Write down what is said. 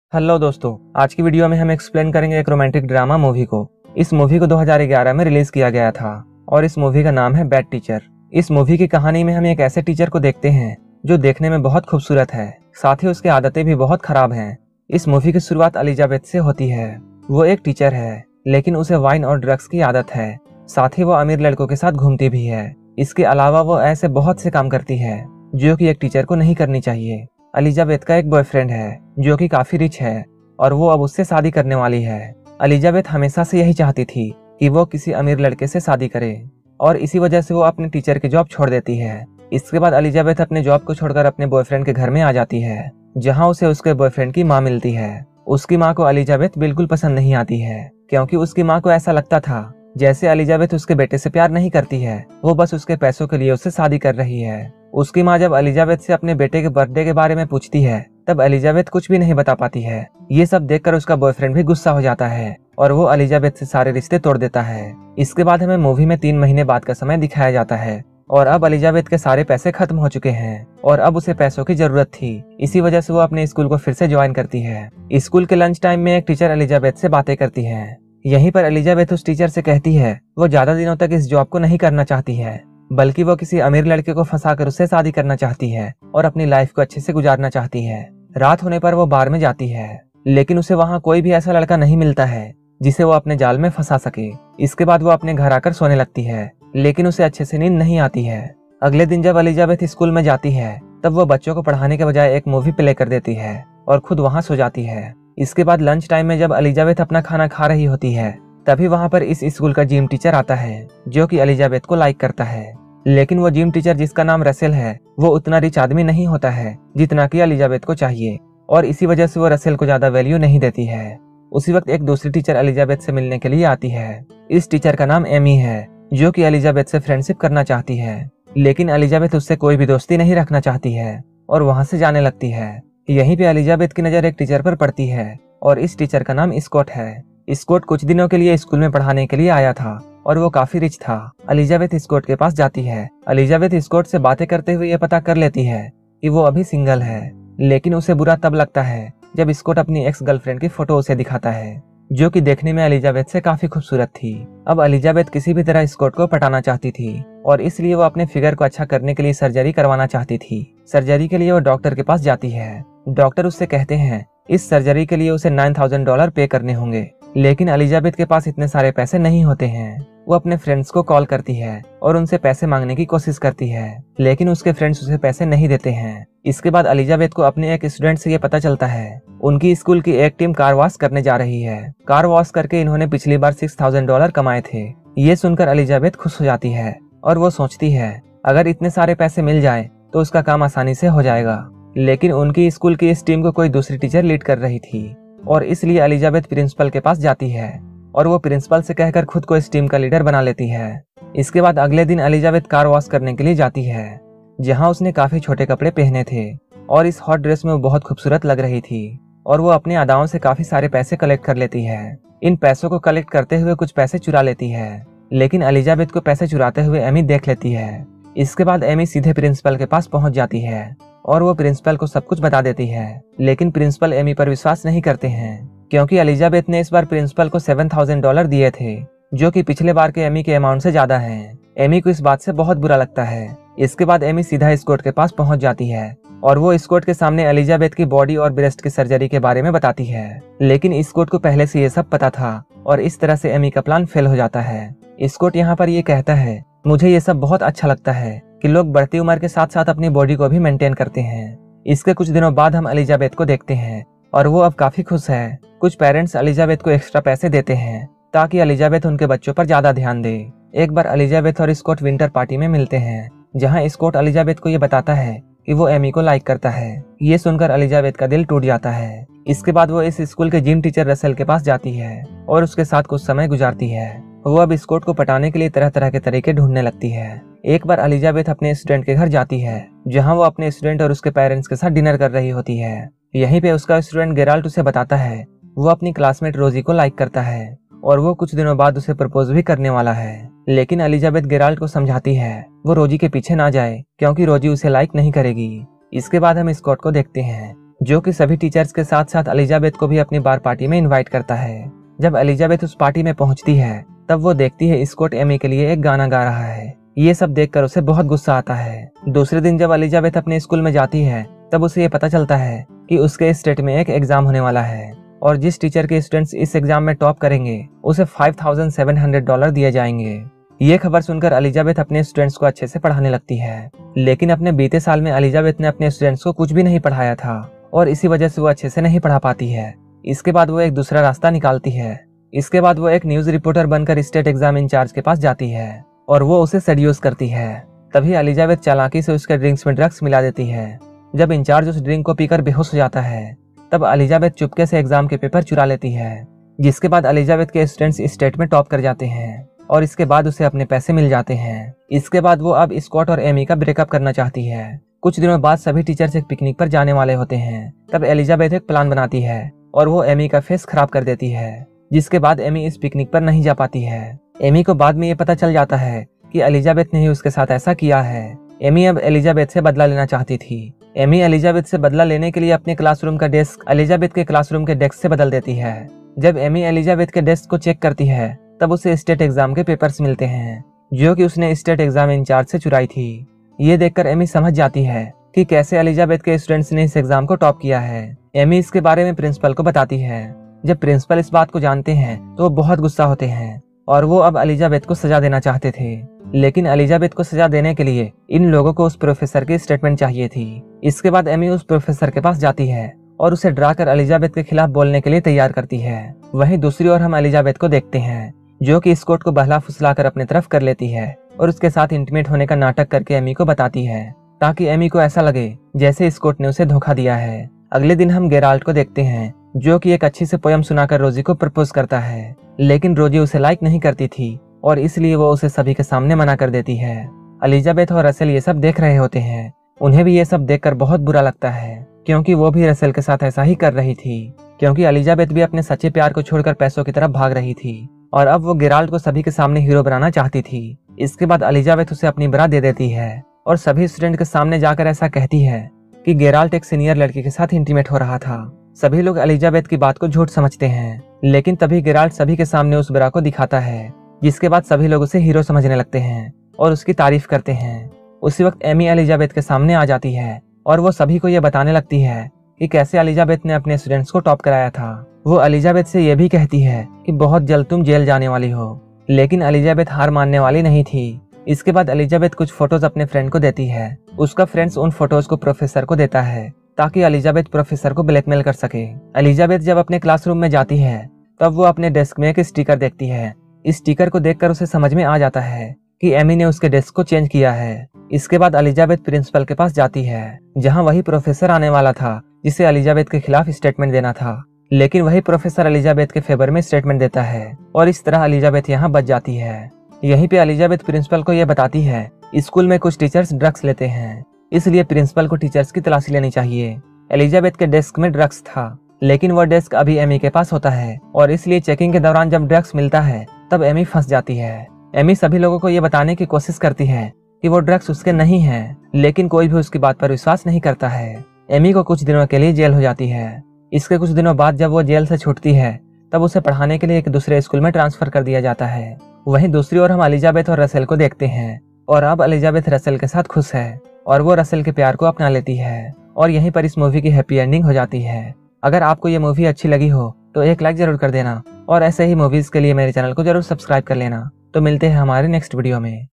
Hello दोस्तों, आज की वीडियो में हम एक्सप्लेन करेंगे एक रोमांटिक ड्रामा मूवी को। इस मूवी को 2011 में रिलीज किया गया था और इस मूवी का नाम है बैड टीचर। इस मूवी की कहानी में हम एक ऐसे टीचर को देखते हैं जो देखने में बहुत खूबसूरत है, साथ ही उसकी आदतें भी बहुत खराब हैं। इस मूवी की शुरुआत एलिजाबेथ से होती है। वो एक टीचर है, लेकिन उसे वाइन और ड्रग्स की आदत है। साथ ही वो अमीर लड़कों के साथ घूमती भी है। इसके अलावा वो ऐसे बहुत से काम करती है जो कि एक टीचर को नहीं करनी चाहिए। एलिजाबेथ का एक बॉयफ्रेंड है जो कि काफी रिच है और वो अब उससे शादी करने वाली है। एलिजाबेथ हमेशा से यही चाहती थी कि वो किसी अमीर लड़के से शादी करे और इसी वजह से वो अपने टीचर की जॉब छोड़ देती है। इसके बाद एलिजाबेथ अपने जॉब को छोड़कर अपने बॉयफ्रेंड के घर में आ जाती है, जहां उसे उसके बॉयफ्रेंड की माँ मिलती है। उसकी माँ को एलिजाबेथ बिल्कुल पसंद नहीं आती है, क्योंकि उसकी माँ को ऐसा लगता था जैसे एलिजाबेथ उसके बेटे से प्यार नहीं करती है, वो बस उसके पैसों के लिए उससे शादी कर रही है। उसकी माँ जब एलिजाबेथ से अपने बेटे के बर्थडे के बारे में पूछती है, तब एलिजाबेथ कुछ भी नहीं बता पाती है। ये सब देखकर उसका बॉयफ्रेंड भी गुस्सा हो जाता है और वो एलिजाबेथ से सारे रिश्ते तोड़ देता है। इसके बाद हमें मूवी में 3 महीने बाद का समय दिखाया जाता है और अब एलिजाबेथ के सारे पैसे खत्म हो चुके हैं और अब उसे पैसों की जरूरत थी। इसी वजह से वो अपने स्कूल को फिर से ज्वाइन करती है। स्कूल के लंच टाइम में एक टीचर एलिजाबेथ से बातें करती है। यहीं पर एलिजाबेथ उस टीचर से कहती है वो ज्यादा दिनों तक इस जॉब को नहीं करना चाहती है, बल्कि वो किसी अमीर लड़के को फंसाकर उससे शादी करना चाहती है और अपनी लाइफ को अच्छे से गुजारना चाहती है। रात होने पर वो बार में जाती है, लेकिन उसे वहाँ कोई भी ऐसा लड़का नहीं मिलता है जिसे वो अपने जाल में फंसा सके। इसके बाद वो अपने घर आकर सोने लगती है, लेकिन उसे अच्छे से नींद नहीं आती है। अगले दिन जब एलिजाबेथ स्कूल में जाती है, तब वो बच्चों को पढ़ाने के बजाय एक मूवी प्ले कर देती है और खुद वहाँ सो जाती है। इसके बाद लंच टाइम में जब एलिजाबेथ अपना खाना खा रही होती है, तभी वहाँ पर इस स्कूल का जिम टीचर आता है जो कि एलिजाबेथ को लाइक करता है। लेकिन वो जिम टीचर, जिसका नाम रसेल है, वो उतना रिच आदमी नहीं होता है जितना कि एलिजाबेथ को चाहिए और इसी वजह से वो रसेल को ज्यादा वैल्यू नहीं देती है। उसी वक्त एक दूसरी टीचर एलिजाबेथ से मिलने के लिए आती है। इस टीचर का नाम एमी है, जो कि एलिजाबेथ से फ्रेंडशिप करना चाहती है, लेकिन एलिजाबेथ उससे कोई भी दोस्ती नहीं रखना चाहती है और वहाँ से जाने लगती है। यहीं पे एलिजाबेथ की नजर एक टीचर पर पड़ती है और इस टीचर का नाम स्कॉट है। स्कॉट कुछ दिनों के लिए स्कूल में पढ़ाने के लिए आया था और वो काफी रिच था। एलिजाबेथ स्कॉट के पास जाती है। एलिजाबेथ स्कॉट से बातें करते हुए ये पता कर लेती है कि वो अभी सिंगल है, लेकिन उसे बुरा तब लगता है जब स्कॉट अपनी एक्स गर्लफ्रेंड की फोटो उसे दिखाता है, जो कि देखने में एलिजाबेथ से काफी खूबसूरत थी। अब एलिजाबेथ किसी भी तरह स्कॉट को पटाना चाहती थी और इसलिए वो अपने फिगर को अच्छा करने के लिए सर्जरी करवाना चाहती थी। सर्जरी के लिए वो डॉक्टर के पास जाती है। डॉक्टर उससे कहते हैं इस सर्जरी के लिए उसे $9,000 पे करने होंगे, लेकिन एलिजाबेथ के पास इतने सारे पैसे नहीं होते हैं। वो अपने फ्रेंड्स को कॉल करती है और उनसे पैसे मांगने की कोशिश करती है, लेकिन उसके फ्रेंड्स उसे पैसे नहीं देते हैं। इसके बाद एलिजाबेथ को अपने एक स्टूडेंट से ये पता चलता है उनकी स्कूल की एक टीम कार वॉश करने जा रही है। कार वॉश करके इन्होंने पिछली बार $6,000 कमाए थे। ये सुनकर एलिजाबेथ खुश हो जाती है और वो सोचती है अगर इतने सारे पैसे मिल जाए तो उसका काम आसानी से हो जाएगा। लेकिन उनकी स्कूल की इस टीम को कोई दूसरी टीचर लीड कर रही थी और इसलिए एलिजाबेथ प्रिंसिपल के पास जाती है और वो प्रिंसिपल से कहकर खुद को इस टीम का लीडर बना लेती है। इसके बाद अगले दिन एलिजाबेथ कार वॉश करने के लिए जाती है, जहां उसने काफी छोटे कपड़े पहने थे और इस हॉट ड्रेस में वो बहुत खूबसूरत लग रही थी और वो अपने अदाओं से काफी सारे पैसे कलेक्ट कर लेती है। इन पैसों को कलेक्ट करते हुए कुछ पैसे चुरा लेती है, लेकिन एलिजाबेथ को पैसे चुराते हुए एमी देख लेती है। इसके बाद एमी सीधे प्रिंसिपल के पास पहुंच जाती है और वो प्रिंसिपल को सब कुछ बता देती है, लेकिन प्रिंसिपल एमी पर विश्वास नहीं करते हैं, क्योंकि एलिजाबेथ ने इस बार प्रिंसिपल को $7,000 दिए थे, जो कि पिछले बार के एमी के अमाउंट से ज्यादा है। एमी को इस बात से बहुत बुरा लगता है। इसके बाद एमी सीधा स्कॉट के पास पहुंच जाती है और वो स्कॉट के सामने एलिजाबेथ की बॉडी और ब्रेस्ट की सर्जरी के बारे में बताती है, लेकिन स्कॉट को पहले से ये सब पता था और इस तरह से एमी का प्लान फेल हो जाता है। स्कॉट यहाँ पर ये कहता है मुझे ये सब बहुत अच्छा लगता है कि लोग बढ़ती उम्र के साथ साथ अपनी बॉडी को भी मेंटेन करते हैं। इसके कुछ दिनों बाद हम एलिजाबेथ को देखते हैं और वो अब काफी खुश है। कुछ पेरेंट्स एलिजाबेथ को एक्स्ट्रा पैसे देते हैं ताकि एलिजाबेथ उनके बच्चों पर ज्यादा ध्यान दे। एक बार एलिजाबेथ और स्कॉट विंटर पार्टी में मिलते हैं, जहां स्कॉट एलिजाबेथ को ये बताता है कि वो एमी को लाइक करता है। ये सुनकर एलिजाबेथ का दिल टूट जाता है। इसके बाद वो इस स्कूल के जिम टीचर रसेल के पास जाती है और उसके साथ कुछ समय गुजारती है। वो अब स्कॉट को पटाने के लिए तरह तरह के तरीके ढूंढने लगती है। एक बार एलिजाबेथ अपने स्टूडेंट के घर जाती है, जहां वो अपने स्टूडेंट और उसके पेरेंट्स के साथ डिनर कर रही होती है। यहीं पे उसका स्टूडेंट गेराल्ट उसे बताता है वो अपनी क्लासमेट रोजी को लाइक करता है और वो कुछ दिनों बाद उसे प्रपोज भी करने वाला है, लेकिन एलिजाबेथ गेराल्ट को समझाती है वो रोजी के पीछे ना जाए, क्योंकि रोजी उसे लाइक नहीं करेगी। इसके बाद हम स्कॉट को देखते हैं जो कि सभी टीचर्स के साथ साथ एलिजाबेथ को भी अपनी बार पार्टी में इनवाइट करता है। जब एलिजाबेथ उस पार्टी में पहुंचती है तब वो देखती है स्कॉट एमी के लिए एक गाना गा रहा है। ये सब देखकर उसे बहुत गुस्सा आता है। दूसरे दिन जब एलिजाबेथ अपने स्कूल में जाती है तब उसे ये पता चलता है कि उसके स्टेट में एक एग्जाम होने वाला है और जिस टीचर के स्टूडेंट्स इस एग्जाम में टॉप करेंगे उसे $5,700 दिए जाएंगे। ये खबर सुनकर एलिजाबेथ अपने स्टूडेंट्स को अच्छे से पढ़ाने लगती है, लेकिन अपने बीते साल में एलिजाबेथ ने अपने स्टूडेंट्स को कुछ भी नहीं पढ़ाया था और इसी वजह से वो अच्छे से नहीं पढ़ा पाती है। इसके बाद वो एक दूसरा रास्ता निकालती है। इसके बाद वो एक न्यूज रिपोर्टर बनकर स्टेट एग्जाम इंचार्ज के पास जाती है और वो उसे सेड्यूस करती है। तभी एलिजाबेथ चालाकी से उसके ड्रिंक्स में ड्रग्स मिला देती है। जब इंचार्ज उस ड्रिंक को पीकर बेहोश हो जाता है तब एलिजाबेथ चुपके से एग्जाम के पेपर चुरा लेती है, जिसके बाद एलिजाबेथ के स्टूडेंट्स स्टेट में टॉप कर जाते हैं और इसके बाद उसे अपने पैसे मिल जाते हैं। इसके बाद वो अब स्कॉट और एमी का ब्रेकअप करना चाहती है। कुछ दिनों बाद सभी टीचर्स एक पिकनिक पर जाने वाले होते हैं। तब एलिजाबेथ एक प्लान बनाती है और वो एमी का फेस खराब कर देती है, जिसके बाद एमी इस पिकनिक पर नहीं जा पाती है। एमी को बाद में ये पता चल जाता है कि एलिजाबेथ ने ही उसके साथ ऐसा किया है। एमी अब एलिजाबेथ से बदला लेना चाहती थी। एमी एलिजाबेथ से बदला लेने के लिए अपने क्लासरूम का डेस्क एलिजाबेथ के क्लासरूम के डेस्क से बदल देती है। जब एमी एलिजाबेथ के डेस्क को चेक करती है तब उसे स्टेट एग्जाम के पेपर्स मिलते हैं, जो कि उसने स्टेट एग्जाम इंचार्ज से चुराई थी। ये देखकर एमी समझ जाती है कि कैसे एलिजाबेथ के स्टूडेंट्स ने इस एग्जाम को टॉप किया है। एमी इसके बारे में प्रिंसिपल को बताती है। जब प्रिंसिपल इस बात को जानते हैं तो वो बहुत गुस्सा होते हैं और वो अब एलिजाबेथ को सजा देना चाहते थे, लेकिन एलिजाबेथ को सजा देने के लिए इन लोगों को उस प्रोफेसर की स्टेटमेंट चाहिए थी। इसके बाद एमी उस प्रोफेसर के पास जाती है और उसे डराकर एलिजाबेथ के खिलाफ बोलने के लिए तैयार करती है। वहीं दूसरी ओर हम एलिजाबेथ को देखते हैं, जो कि स्कॉट को बहला फुसलाकर अपने तरफ कर लेती है और उसके साथ इंटीमेट होने का नाटक करके एमी को बताती है, ताकि एमी को ऐसा लगे जैसे स्कॉट ने उसे धोखा दिया है। अगले दिन हम गेराल्ट को देखते हैं, जो कि एक अच्छी से पोयम सुनाकर रोजी को प्रपोज करता है, लेकिन रोजी उसे लाइक नहीं करती थी और इसलिए वो उसे सभी के सामने मना कर देती है। एलिजाबेथ और रसेल ये सब देख रहे होते हैं। उन्हें भी ये सब देखकर बहुत बुरा लगता है, क्योंकि वो भी रसेल के साथ ऐसा ही कर रही थी, क्योंकि एलिजाबेथ भी अपने सच्चे प्यार को छोड़कर पैसों की तरफ भाग रही थी और अब वो गेराल्ट को सभी के सामने हीरो बनाना चाहती थी। इसके बाद एलिजाबेथ उसे अपनी बरा दे देती है और सभी स्टूडेंट के सामने जाकर ऐसा कहती है कि गेराल्ट एक सीनियर लड़की के साथ इंटीमेट हो रहा था। सभी लोग एलिजाबेथ की बात को झूठ समझते हैं, लेकिन तभी गेराल्ट सभी के सामने उस बरा को दिखाता है, जिसके बाद सभी लोग उसे हीरो समझने लगते हैं और उसकी तारीफ करते हैं। उसी वक्त एमी एलिजाबेथ के सामने आ जाती है और वो सभी को ये बताने लगती है कि कैसे एलिजाबेथ ने अपने स्टूडेंट्स को टॉप कराया था। वो एलिजाबेथ से ये भी कहती है कि बहुत जल्द तुम जेल जाने वाली हो, लेकिन एलिजाबेथ हार मानने वाली नहीं थी। इसके बाद एलिजाबेथ कुछ फोटोज अपने फ्रेंड को देती है। उसका फ्रेंड्स उन फोटोज को प्रोफेसर को देता है ताकि एलिजाबेथ प्रोफेसर को ब्लैकमेल कर सके। एलिजाबेथ जब अपने क्लासरूम में जाती है तब वो अपने डेस्क में एक स्टिकर देखती है। इस स्टिकर को देखकर उसे समझ में आ जाता है कि एमी ने उसके डेस्क को चेंज किया है। इसके बाद एलिजाबेथ प्रिंसिपल के पास जाती है, जहां वही प्रोफेसर आने वाला था जिसे एलिजाबेथ के खिलाफ स्टेटमेंट देना था, लेकिन वही प्रोफेसर एलिजाबेथ के फेवर में स्टेटमेंट देता है और इस तरह एलिजाबेथ यहाँ बच जाती है। यहीं पे एलिजाबेथ प्रिंसिपल को यह बताती है स्कूल में कुछ टीचर्स ड्रग्स लेते हैं, इसलिए प्रिंसिपल को टीचर्स की तलाशी लेनी चाहिए। एलिजाबेथ के डेस्क में ड्रग्स था, लेकिन वह डेस्क अभी एमी के पास होता है और इसलिए चेकिंग के दौरान जब ड्रग्स मिलता है तब एमी फंस जाती है। एमी सभी लोगों को ये बताने की कोशिश करती है कि वो ड्रग्स उसके नहीं हैं, लेकिन कोई भी उसकी बात पर विश्वास नहीं करता है। एमी को कुछ दिनों के लिए जेल हो जाती है। इसके कुछ दिनों बाद जब वो जेल से छूटती है तब उसे पढ़ाने के लिए एक दूसरे स्कूल में ट्रांसफर कर दिया जाता है। वहीं दूसरी ओर हम एलिजाबेथ और रसेल को देखते हैं और अब एलिजाबेथ रसेल के साथ खुश है और वो रसेल के प्यार को अपना लेती है और यहीं पर इस मूवी की हैप्पी एंडिंग हो जाती है। अगर आपको ये मूवी अच्छी लगी हो तो एक लाइक जरूर कर देना और ऐसे ही मूवीज के लिए मेरे चैनल को जरूर सब्सक्राइब कर लेना। तो मिलते हैं हमारे नेक्स्ट वीडियो में।